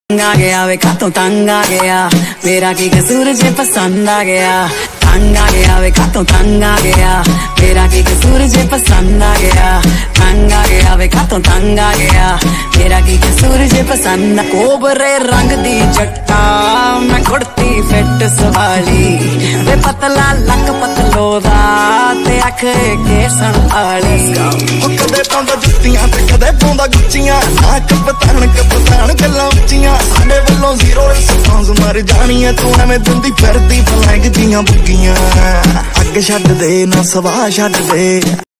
आ गया वे खातों तंग आ गया, मेरा की कसूर जे पसंद आ गया। तंग आ गया वे खातों तंग आ गया, मेरा की कसूर जे पसंद आ गया। तंग आ गया वे खातों तंग आ गया, मेरा की कसूर जे पसंद। कोबरे रंग दी जट्टा मैं कुड़ती फिट सवाली, वे पतला लक पतलो दा ते अख केसन आली। कदे पाउंदा जुत्तियां ते कदे पाउंदा गुच्चियां, नाक पतान गल्लां उच्चियां। साडे वल्लों जीरो रिस्पांस मर जानी है, तू एवें दिंदी फिरदी फ्लैंग जियां बुग्गियां। अग छड्ड दे ना सवाह छड्ड दे।